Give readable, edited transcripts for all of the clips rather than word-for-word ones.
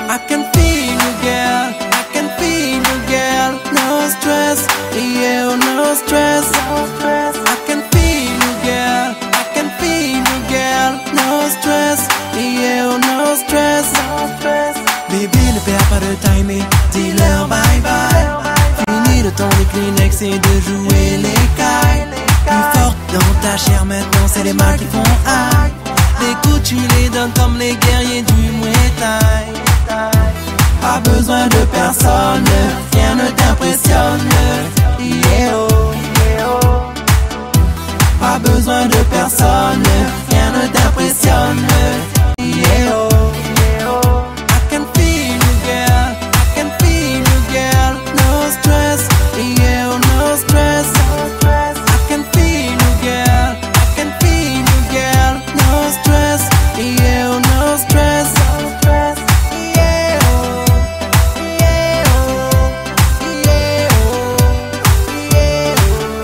I can feel you, girl. I can feel you, girl. No stress, yeah, no stress. I can feel you, girl. I can feel you, girl. No stress, yeah, no stress. Bébé, ne perds pas de timing. Dis-leur bye bye. Fini le temps des Kleenex et de jouer les cailles. Plus forte dans ta chair maintenant, c'est les mains qui font aïe. Les coups tu les donnes comme les guerriers du Muay Thai. Pas besoin de personne, rien ne t'impressionne. Yeah, oh, yeah, oh. Pas besoin de personne, rien ne t'impressionne. Yeah, oh, yeah, oh. I can feel you, girl. I can feel you, girl. No stress, yeah, oh, no stress. I can feel you, girl. I can feel you, girl. No stress, yeah, oh, no stress. Yeah, oh, yeah, oh, yeah, oh, yeah,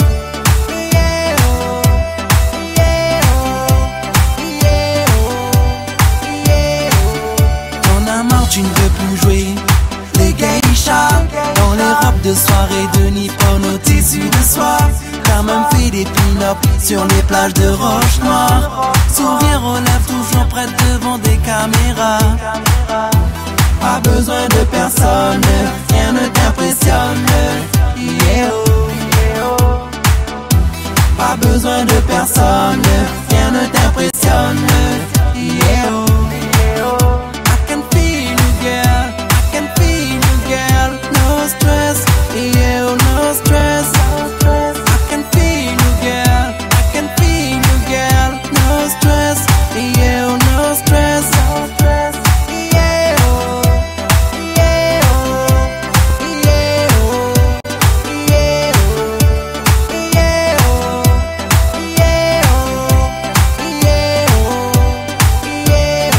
oh, yeah, oh, yeah, oh, yeah, oh. T'en as marre, tu ne veux plus jouer les geishas dans les robes de soirée de Nippon au tissu de soie. T'as même fait des pin-up sur les plages de roches noires. Sourire aux lèvres, toujours prête devant des caméras. Pas besoin de personne, rien ne t'impressionne. Yeah, oh, yeah, oh. Pas besoin de personne, rien ne t'impressionne. Yeah, oh, yeah, oh. I can feel you, girl. I can feel you, girl. No stress, yeah, oh, no stress. I can feel you, girl. I can feel you, girl. No stress, yeah, oh, no stress. Yeah, oh, yeah, oh, yeah, oh, yeah, oh, yeah, oh, yeah, oh, yeah, oh, yeah,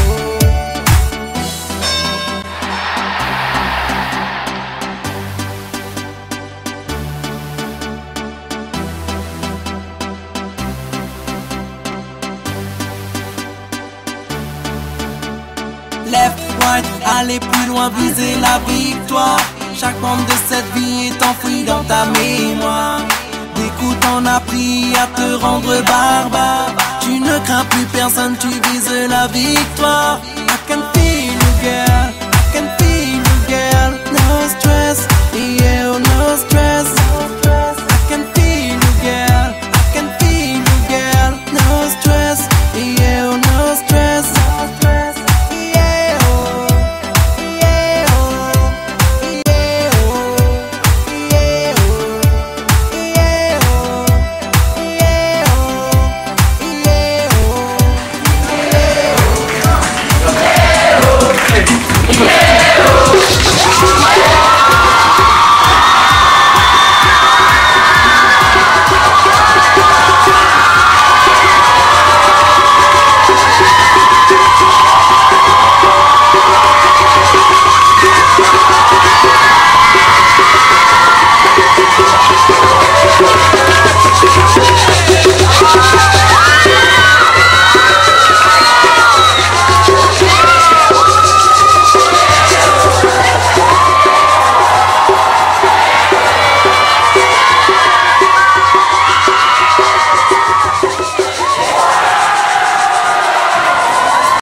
Left, right, aller plus loin, viser la victoire. Chaque membre de cette vie est enfoui dans ta mémoire. Des coups t'en as pris à te rendre barbare. Tu ne crains plus personne, tu vises la victoire.